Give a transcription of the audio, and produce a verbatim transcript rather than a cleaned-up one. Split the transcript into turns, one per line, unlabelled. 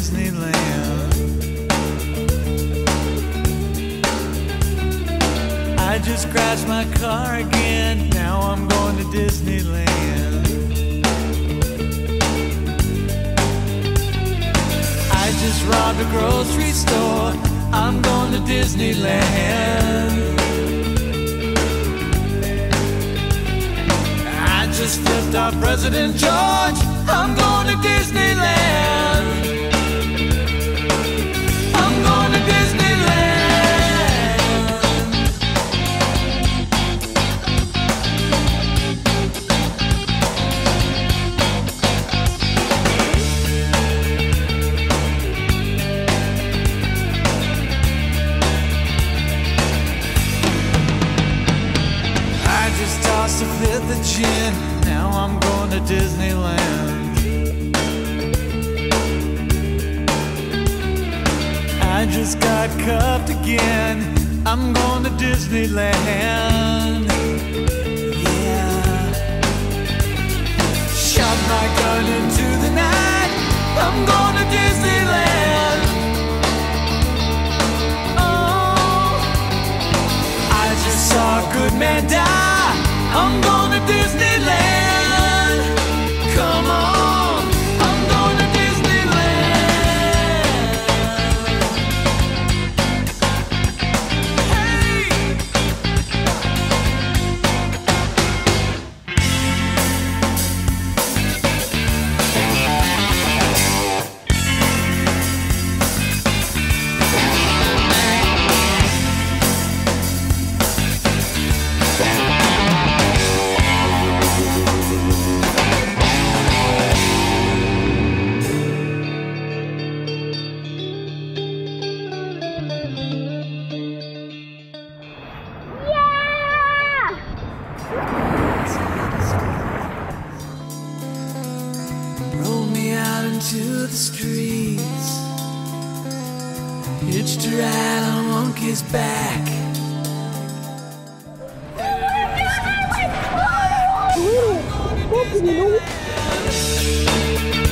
Disneyland. I just crashed my car again, now I'm going to Disneyland. I just robbed a grocery store, I'm going to Disneyland. I just flipped off President George, I'm going to Disneyland. I'm going to Disneyland. I just tossed a fifth of gin, now I'm going to Disneyland. I just got cuffed again, I'm going to Disneyland. Yeah. Shot my gun into the night, I'm going to Disneyland. Oh, I just saw a good man die, I'm going to Disneyland. Come on, I'm going to Disneyland. Hey! Rolled me out into the streets, hitched a ride on a monkey's back.
Ooh,